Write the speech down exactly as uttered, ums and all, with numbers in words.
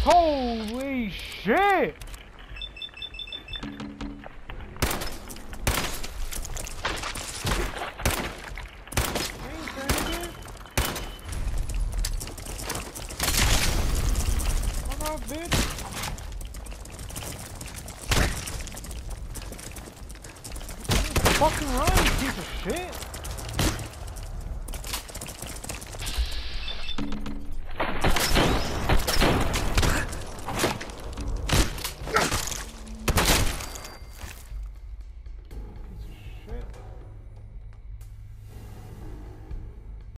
Holy shit! Bitch. Fucking run, you piece of shit.